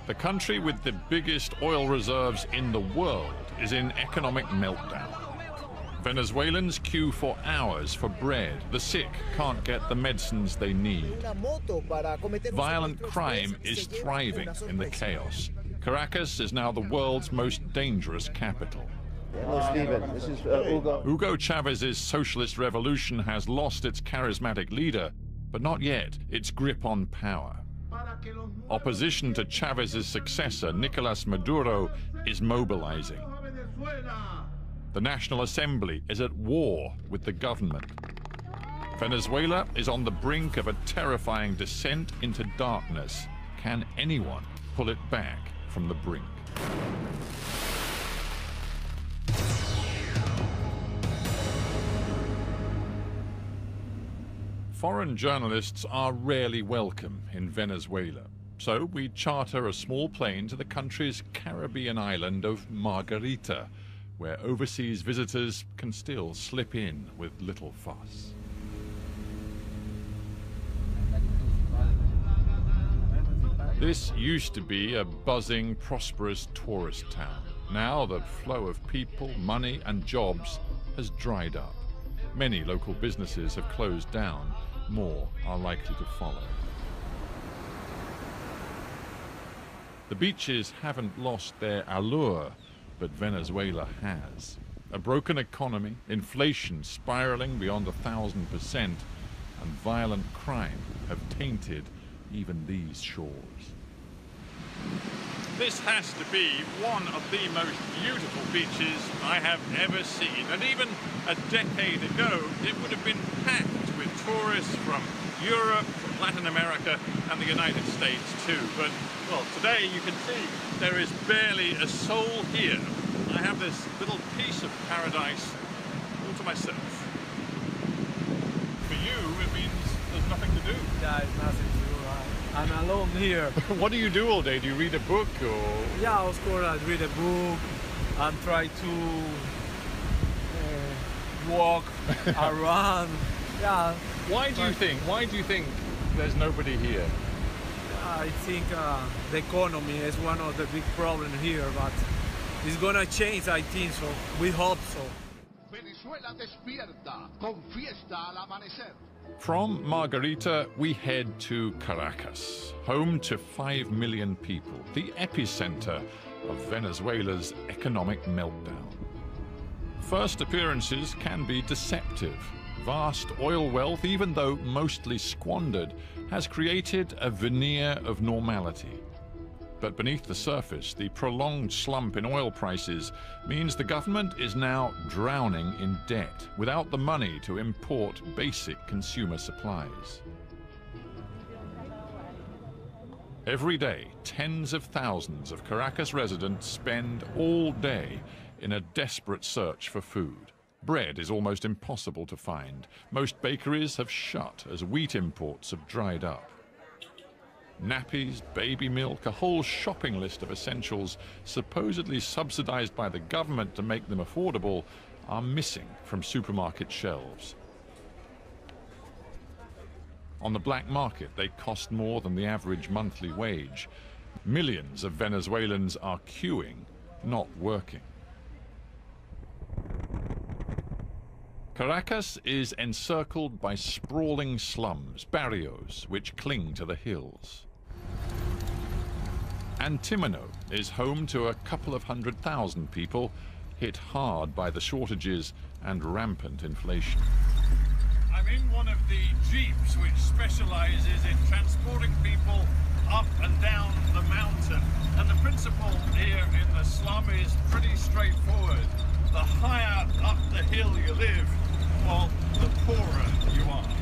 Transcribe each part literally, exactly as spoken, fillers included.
The country with the biggest oil reserves in the world is in economic meltdown. Venezuelans queue for hours for bread. The sick can't get the medicines they need. Violent crime is thriving in the chaos. Caracas is now the world's most dangerous capital. Hello, Stephen. This is uh, Hugo. Hugo Chavez's socialist revolution has lost its charismatic leader, but not yet its grip on power. Opposition to Chavez's successor, Nicolas Maduro, is mobilizing. The National Assembly is at war with the government. Venezuela is on the brink of a terrifying descent into darkness. Can anyone pull it back from the brink? Foreign journalists are rarely welcome in Venezuela, so we charter a small plane to the country's Caribbean island of Margarita, where overseas visitors can still slip in with little fuss. This used to be a buzzing, prosperous tourist town. Now the flow of people, money, and jobs has dried up. Many local businesses have closed down. More are likely to follow. The beaches haven't lost their allure, but Venezuela has. A broken economy, inflation spiraling beyond a thousand percent, and violent crime have tainted even these shores. This has to be one of the most beautiful beaches I have ever seen. And even a decade ago, it would have been packed with tourists from Europe, from Latin America, and the United States too. But, well, today you can see there is barely a soul here. I have this little piece of paradise all to myself. For you, it means there's nothing to do. Yeah, it's nothing to do. I'm alone here. What do you do all day? Do you read a book or...? Yeah, of course, I read a book and try to uh, walk around. Yeah. Why do you think? Why do you think there's nobody here? I think uh, the economy is one of the big problems here, but it's gonna change, I think so. We hope so. Venezuela despierta, con fiesta al amanecer. From Margarita, we head to Caracas, home to five million people, the epicenter of Venezuela's economic meltdown. First appearances can be deceptive. Vast oil wealth, even though mostly squandered, has created a veneer of normality. But beneath the surface, the prolonged slump in oil prices means the government is now drowning in debt without the money to import basic consumer supplies. Every day, tens of thousands of Caracas residents spend all day in a desperate search for food. Bread is almost impossible to find. Most bakeries have shut as wheat imports have dried up. Nappies, baby milk, a whole shopping list of essentials supposedly subsidized by the government to make them affordable are missing from supermarket shelves. On the black market, they cost more than the average monthly wage. Millions of Venezuelans are queuing, not working. Caracas is encircled by sprawling slums, barrios, which cling to the hills. Antimano is home to a couple of hundred thousand people hit hard by the shortages and rampant inflation. I'm in one of the jeeps which specializes in transporting people up and down the mountain. And the principle here in the slum is pretty straightforward. The higher up the hill you live, well, the poorer you are.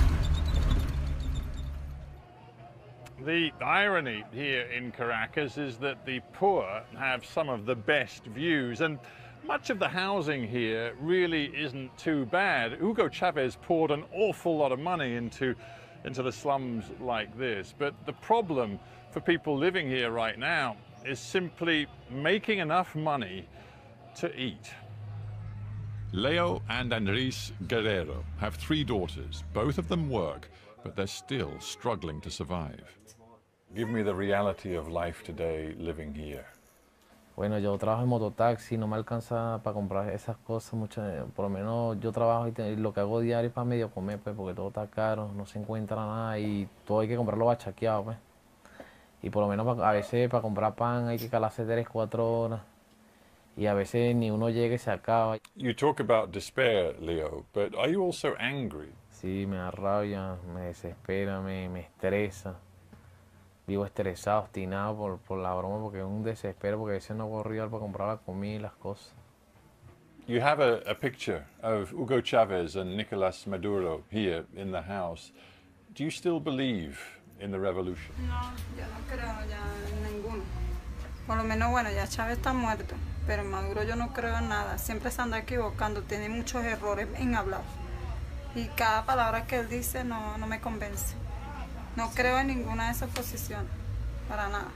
The irony here in Caracas is that the poor have some of the best views, and much of the housing here really isn't too bad. Hugo Chavez poured an awful lot of money into, into the slums like this, but the problem for people living here right now is simply making enough money to eat. Leo and Andres Guerrero have three daughters. Both of them work, but they're still struggling to survive. Give me the reality of life today living here. Bueno, yo trabajo en mototaxi, no me alcanza para comprar esas cosas, muchas, por lo menos yo trabajo y, te, y lo que hago diario es para medio comer, pues, porque todo está caro, no se encuentra nada y todo hay que comprarlo bachaqueado, pues. Y por lo menos a veces para comprar pan hay que calarse tres, cuatro horas y a veces ni uno llega y se acaba. You talk about despair, Leo, but are you also angry? Sí, me da rabia, me desespera, me, me estresa. Vivo estresado, obstinado por, por la broma, porque es un desespero, porque a veces no puedo ir para comprar la comida y las cosas. You have a, a picture of Hugo Chavez and Nicolás Maduro here in the house. Do you still believe in the revolution? No, yo no creo ya en ninguno. Por lo menos, bueno, ya Chávez está muerto, pero Maduro yo no creo en nada. Siempre se anda equivocando, tiene muchos errores en hablar. Y cada palabra que él dice no, no me convence. No creo en ninguna de esas posiciones, para nada.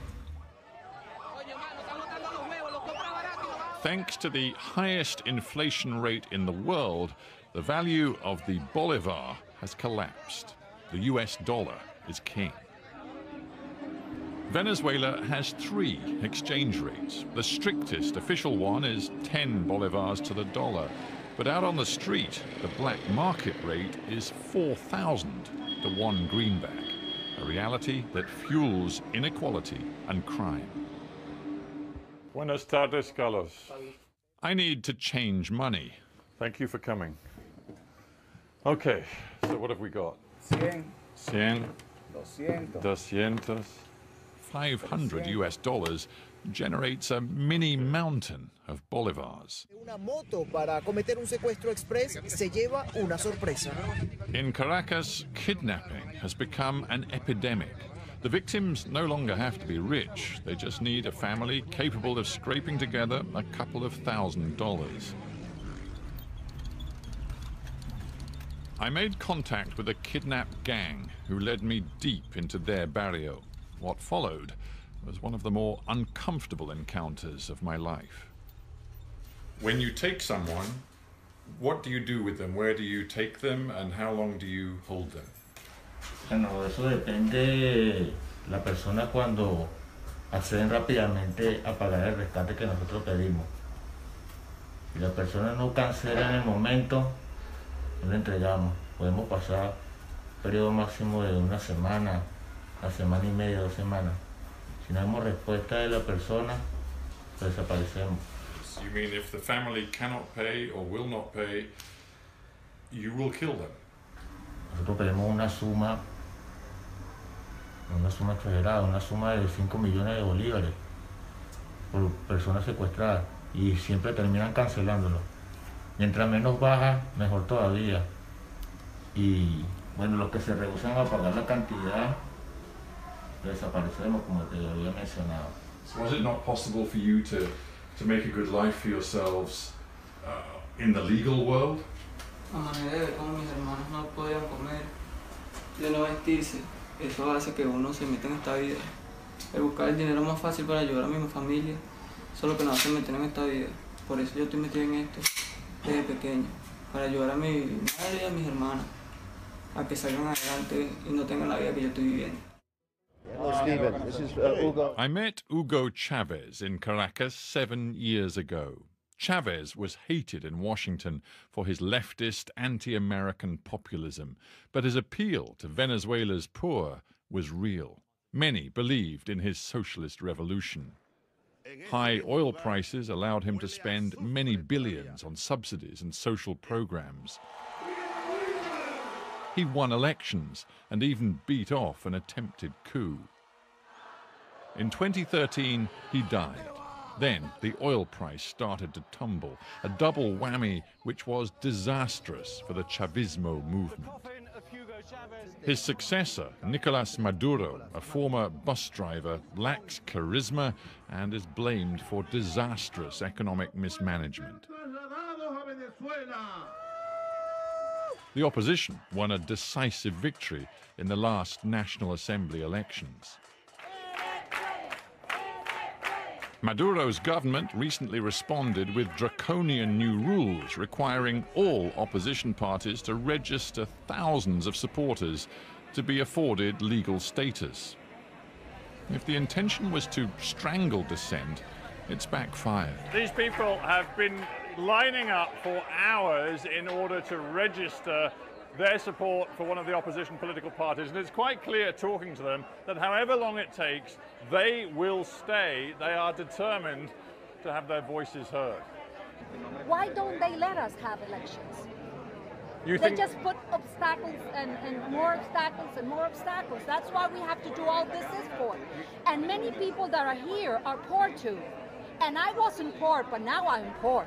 Thanks to the highest inflation rate in the world, the value of the bolivar has collapsed. The U S dollar is king. Venezuela has three exchange rates. The strictest official one is ten bolivars to the dollar. But out on the street, the black market rate is four thousand to one greenback. A reality that fuels inequality and crime. Buenas tardes, Carlos. I need to change money. Thank you for coming. Okay, so what have we got? Cien. Cien. Doscientos. Doscientos. five hundred U S dollars generates a mini mountain of bolivars. Una moto para cometer un secuestro express se lleva una sorpresa. In Caracas, kidnapping has become an epidemic. The victims no longer have to be rich. They just need a family capable of scraping together a couple of thousand dollars. I made contact with a kidnapped gang who led me deep into their barrio. What followed was one of the more uncomfortable encounters of my life. When you take someone, what do you do with them? Where do you take them and how long do you hold them? Bueno, eso depende la persona cuando acceden rápidamente a pagar el rescate que nosotros pedimos. Si la persona no cancela en el momento, no le entregamos. Podemos pasar un periodo máximo de una semana, una semana y media, dos semanas. Si no tenemos respuesta de la persona, pues desaparecemos. You mean if the family cannot pay or will not pay, you will kill them? Nosotros pedimos una suma, una suma exagerada, una suma de cinco millones de bolívares por personas secuestradas y siempre terminan cancelándolo. Mientras menos baja, mejor todavía. Y bueno, los que se rehusan a pagar la cantidad, desaparecemos, como te había mencionado. So was it not possible for you to, to make a good life for yourselves uh, in the legal world? A manera de ver cómo mis hermanos no podían comer, de no vestirse, eso hace que uno se meta en esta vida. El buscar el dinero más fácil para ayudar a mi familia, eso es lo que nos hace meter en esta vida. Por eso yo estoy metido en esto desde pequeño, para ayudar a mi madre y a mis hermanas a que salgan adelante y no tengan la vida que yo estoy viviendo. Hello, Stephen. This is uh, Hugo. I met Hugo Chavez in Caracas seven years ago. Chavez was hated in Washington for his leftist, anti-American populism, but his appeal to Venezuela's poor was real. Many believed in his socialist revolution. High oil prices allowed him to spend many billions on subsidies and social programs. He won elections and even beat off an attempted coup. In twenty thirteen, he died. Then the oil price started to tumble, a double whammy which was disastrous for the Chavismo movement. His successor, Nicolás Maduro, a former bus driver, lacks charisma and is blamed for disastrous economic mismanagement. The opposition won a decisive victory in the last National Assembly elections. Maduro's government recently responded with draconian new rules requiring all opposition parties to register thousands of supporters to be afforded legal status. If the intention was to strangle dissent, it's backfired. These people have been lining up for hours in order to register their support for one of the opposition political parties, and it's quite clear talking to them that however long it takes, they will stay. They are determined to have their voices heard. Why don't they let us have elections? You they think... just put obstacles and, and more obstacles and more obstacles. That's why we have to do all this is for. And many people that are here are poor too. And I wasn't poor, but now I'm poor.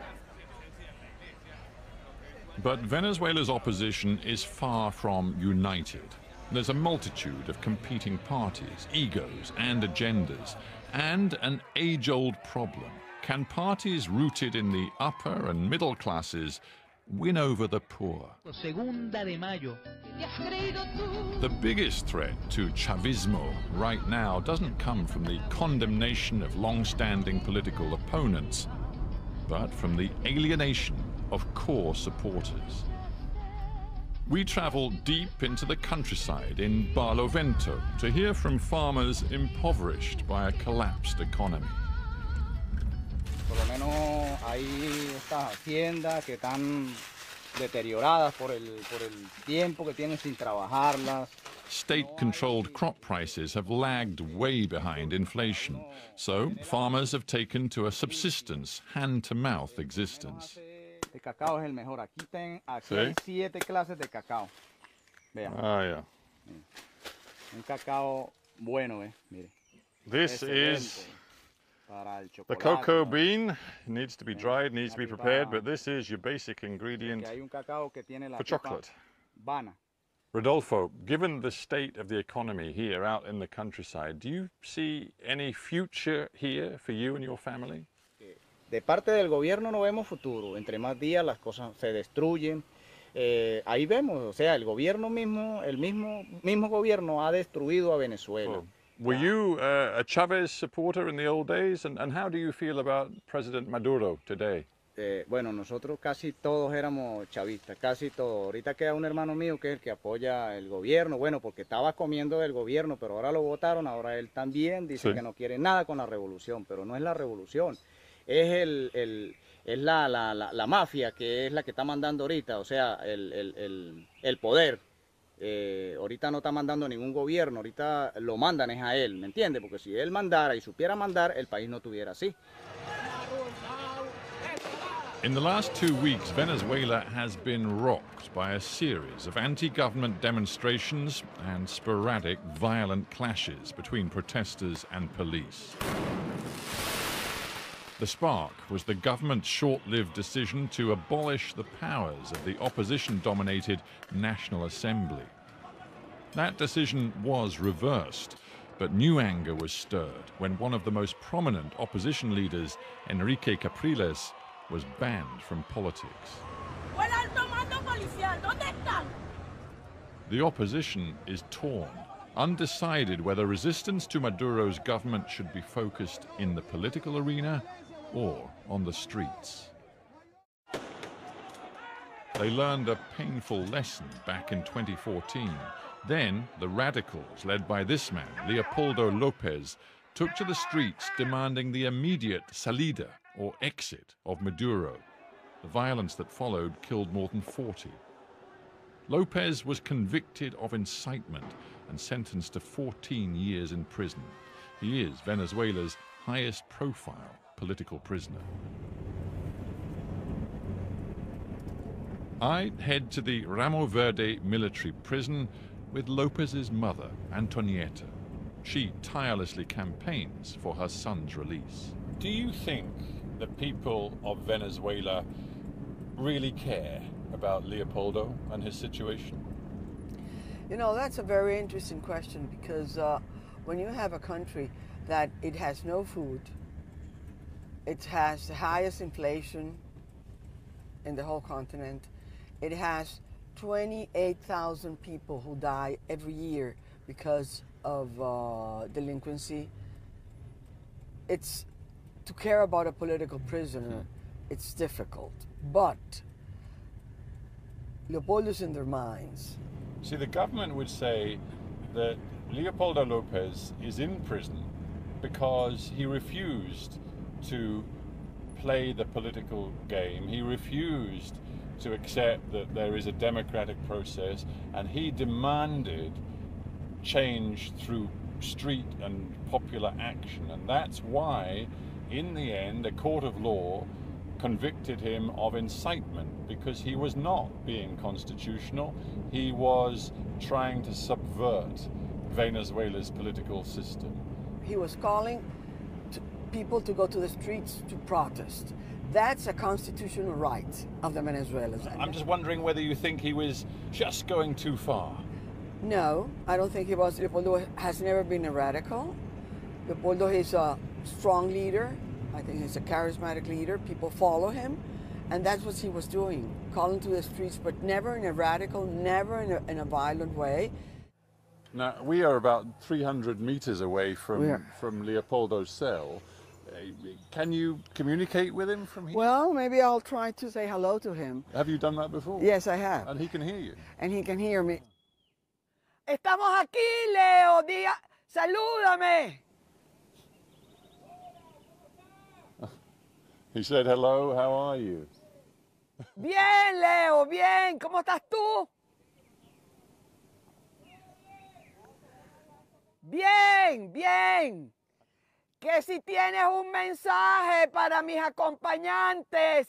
But Venezuela's opposition is far from united. There's a multitude of competing parties, egos and agendas, and an age-old problem. Can parties rooted in the upper and middle classes win over the poor? The biggest threat to Chavismo right now doesn't come from the condemnation of long-standing political opponents, but from the alienation of core supporters. We travel deep into the countryside in Barlovento to hear from farmers impoverished by a collapsed economy. Por lo menos hay estas haciendas que están deterioradas por el, por el tiempo que tienen sin trabajarlas. State-controlled crop prices have lagged way behind inflation, so farmers have taken to a subsistence, hand-to-mouth existence. El cacao es el mejor. Aquí, ten, aquí hay siete clases de cacao. Vean. Ah, yeah. Un cacao bueno, eh. Mire. This Excelente. is the cocoa bean. Needs to be dried, needs to be prepared, but this is your basic ingredient for chocolate. Rodolfo, given the state of the economy here out in the countryside, do you see any future here for you and your family? De parte del gobierno no vemos futuro. Entre más días las cosas se destruyen. Eh, ahí vemos, o sea, el gobierno mismo, el mismo, mismo gobierno ha destruido a Venezuela. Oh. Were you uh, a Chavez supporter in the old days, and, and how do you feel about President Maduro today? Eh, bueno, nosotros casi todos éramos chavistas, casi todos. Ahorita queda un hermano mío que es el que apoya el gobierno, bueno, porque estaba comiendo del gobierno, pero ahora lo votaron, ahora él también dice sí. que no quiere nada con la revolución, pero no es la revolución. Es, el, el, es la, la, la, la mafia que es la que está mandando ahorita, o sea, el, el, el, el poder. Eh, ahorita no está mandando ningún gobierno, ahorita lo mandan es a él, ¿me entiende? Porque si él mandara y supiera mandar, el país no estuviera así. In the last two weeks, Venezuela has been rocked by a series of anti-government demonstrations and sporadic violent clashes between protesters and police. The spark was the government's short-lived decision to abolish the powers of the opposition-dominated National Assembly. That decision was reversed, but new anger was stirred when one of the most prominent opposition leaders, Enrique Capriles, was banned from politics. The opposition is torn, undecided whether resistance to Maduro's government should be focused in the political arena or on the streets. They learned a painful lesson back in twenty fourteen. Then the radicals, led by this man, Leopoldo Lopez, took to the streets demanding the immediate salida, or exit, of Maduro. The violence that followed killed more than forty. Lopez was convicted of incitement and sentenced to fourteen years in prison. He is Venezuela's highest profile political prisoner. I head to the Ramo Verde military prison with Lopez's mother, Antonieta. She tirelessly campaigns for her son's release. Do you think the people of Venezuela really care about Leopoldo and his situation? You know, that's a very interesting question because uh, when you have a country that it has no food, it has the highest inflation in the whole continent, it has twenty-eight thousand people who die every year because of uh, delinquency. It's to care about a political prisoner, it's difficult, but Leopoldo's in their minds. See, the government would say that Leopoldo Lopez is in prison because he refused to play the political game. He refused to accept that there is a democratic process, and he demanded change through street and popular action. And that's why, in the end, a court of law convicted him of incitement, because he was not being constitutional. He was trying to subvert Venezuela's political system. He was calling to people to go to the streets to protest. That's a constitutional right of the Venezuelans. I'm just wondering whether you think he was just going too far. No, I don't think he was. Leopoldo has never been a radical. Leopoldo is a strong leader. I think he's a charismatic leader. People follow him. And that's what he was doing, calling to the streets, but never in a radical, never in a, in a violent way. Now, we are about three hundred meters away from, from Leopoldo's cell. Uh, can you communicate with him from here? Well, maybe I'll try to say hello to him. Have you done that before? Yes, I have. And he can hear you? And he can hear me. Estamos aquí, Leo. Diga, salúdame. He said, hello, how are you? Bien, Leo, bien. ¿Cómo estás tú? Bien, bien. Que si tienes un mensaje para mis acompañantes.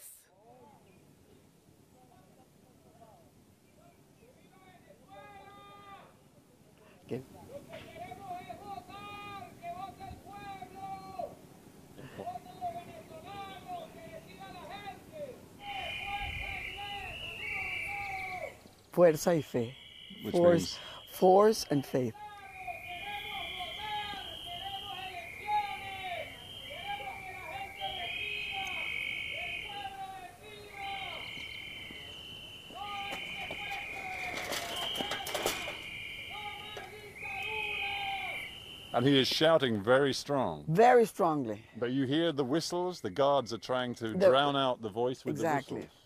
¿Qué? Fuerza y fe. Which force, means? Force and faith. And he is shouting very strong. Very strongly. But you hear the whistles? The guards are trying to The- drown out the voice with Exactly. the whistles.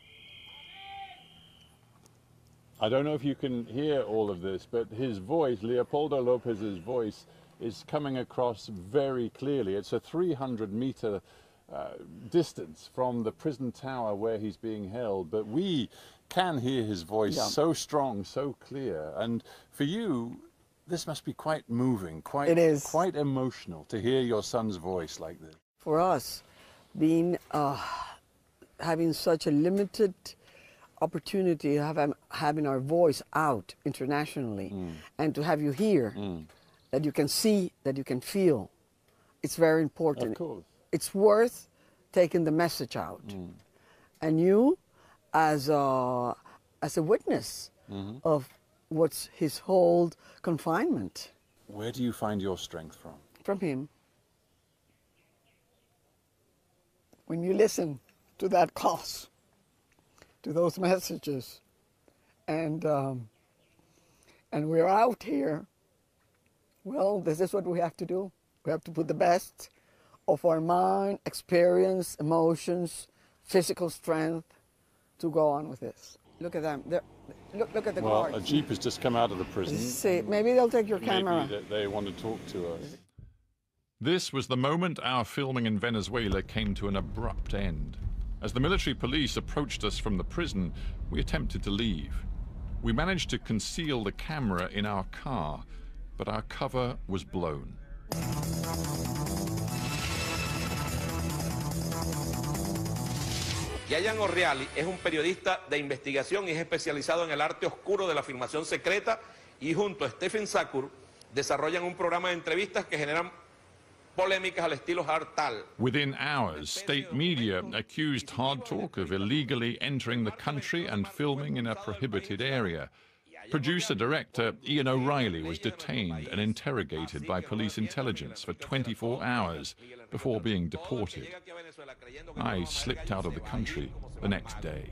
I don't know if you can hear all of this, but his voice, Leopoldo Lopez's voice, is coming across very clearly. It's a three hundred meter uh, distance from the prison tower where he's being held, but we can hear his voice Yeah. so strong, so clear. And for you, this must be quite moving, quite, It is. quite emotional to hear your son's voice like this. For us, being uh, having such a limited opportunity of having, having our voice out internationally, Mm. and to have you here, Mm. that you can see, that you can feel, it's very important. Of course. It's worth taking the message out. Mm. And you, as a, as a witness Mhm. of what's his whole confinement. Where do you find your strength from? From him. When you listen to that cause, to those messages, and um, and we're out here, well, this is what we have to do. We have to put the best of our mind, experience, emotions, physical strength to go on with this. Look at them. They're, look, look at the Well, guards. a jeep has just come out of the prison. See, maybe they'll take your camera. Maybe they, they want to talk to us. This was the moment our filming in Venezuela came to an abrupt end. As the military police approached us from the prison, we attempted to leave. We managed to conceal the camera in our car, but our cover was blown. Yayan Orreali es un periodista de investigación y es especializado en el arte oscuro de la filmación secreta, y junto a Stephen Sakur desarrollan un programa de entrevistas que generan polémicas al estilo Hartal. Within hours, state media accused Hard Talk of illegally entering the country and filming in a prohibited area. Producer-director Ian O'Reilly was detained and interrogated by police intelligence for twenty-four hours before being deported. I slipped out of the country the next day.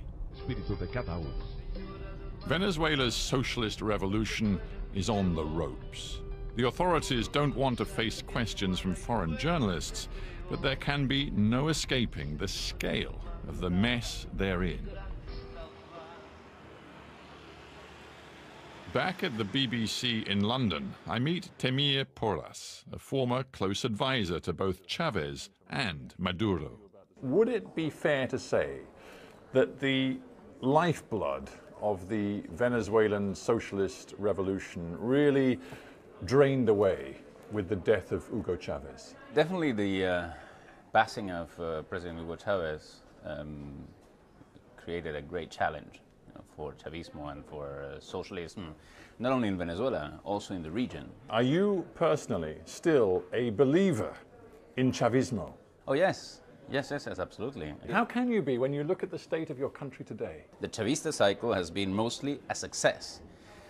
Venezuela's socialist revolution is on the ropes. The authorities don't want to face questions from foreign journalists, but there can be no escaping the scale of the mess they're in. Back at the B B C in London, I meet Temir Porras, a former close advisor to both Chavez and Maduro. Would it be fair to say that the lifeblood of the Venezuelan socialist revolution really drained away with the death of Hugo Chavez? Definitely the uh, passing of uh, President Hugo Chavez um, created a great challenge, you know, for Chavismo and for uh, socialism, not only in Venezuela, also in the region. Are you personally still a believer in Chavismo? Oh yes, yes, yes, yes, absolutely. How can you be when you look at the state of your country today? The Chavista cycle has been mostly a success.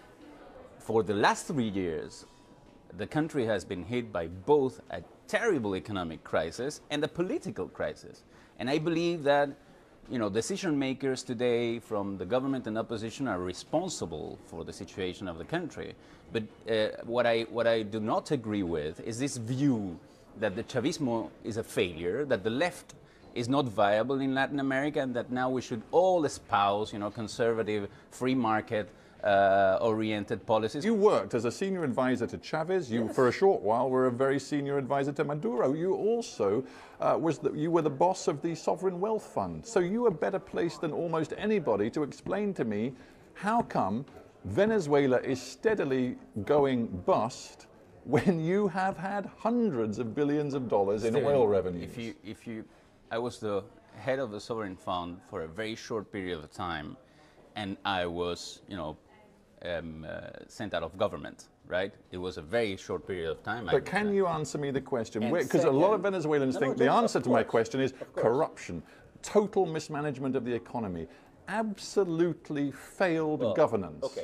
For the last three years, the country has been hit by both a terrible economic crisis and a political crisis. And I believe that, you know, decision makers today from the government and opposition are responsible for the situation of the country. But uh, what I, what I do not agree with is this view that the Chavismo is a failure, that the left is not viable in Latin America, and that now we should all espouse, you know, conservative, free market, Uh, oriented policies. You worked as a senior advisor to Chavez. You, yes. for a short while, were a very senior advisor to Maduro. You also uh, was the, you were the boss of the Sovereign Wealth Fund. So you are better placed than almost anybody to explain to me how come Venezuela is steadily going bust when you have had hundreds of billions of dollars in oil revenues. If you, if you, I was the head of the Sovereign Fund for a very short period of time, and I was, you know, Um, uh, sent out of government, right? It was a very short period of time. But can you answer me the question? Because a lot of Venezuelans no, think no, the answer to my question is corruption, total mismanagement of the economy, absolutely failed well, governance. Okay.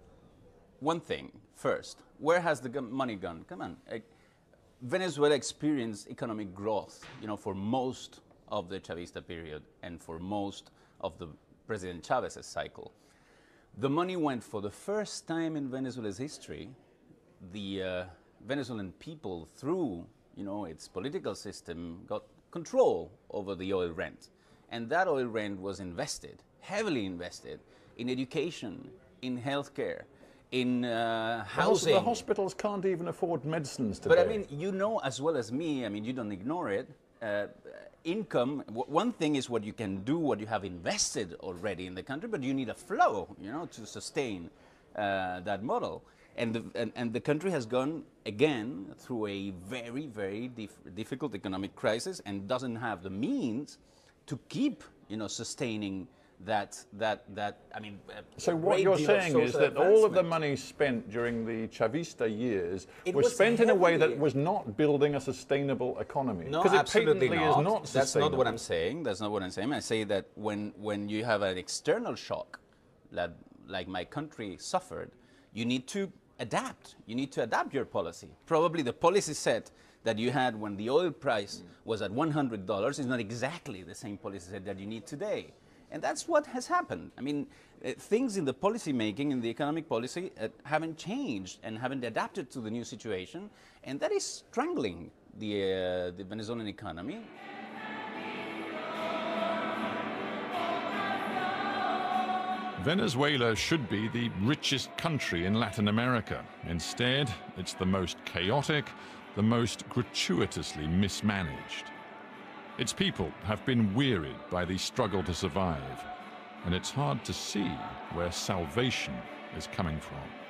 One thing first, where has the money gone? Come on. Uh, Venezuela experienced economic growth, you know, for most of the Chavista period and for most of the President Chavez's cycle. The money went, for the first time in Venezuela's history, the uh, Venezuelan people, through, you know, its political system, got control over the oil rent. And that oil rent was invested, heavily invested, in education, in healthcare, in uh, housing. The hospitals can't even afford medicines today. But I mean, you know as well as me, I mean, you don't ignore it, uh, income, one thing is what you can do, what you have invested already in the country, but you need a flow, you know, to sustain uh, that model. And the, and, and the country has gone, again, through a very, very dif difficult economic crisis and doesn't have the means to keep, you know, sustaining that, that, that, I mean... So what you're saying is that all of the money spent during the Chavista years was, was spent in a way that was not building a sustainable economy. No, it absolutely patently not. Is not That's not what I'm saying. That's not what I'm saying. I say that when, when you have an external shock, that, like my country suffered, you need to adapt. You need to adapt your policy. Probably the policy set that you had when the oil price was at one hundred dollars is not exactly the same policy set that you need today. And that's what has happened. I mean, uh, things in the policy making, in the economic policy, uh, haven't changed and haven't adapted to the new situation, and that is strangling the, uh, the Venezuelan economy. Venezuela should be the richest country in Latin America. Instead, it's the most chaotic, the most gratuitously mismanaged. Its people have been wearied by the struggle to survive, and it's hard to see where salvation is coming from.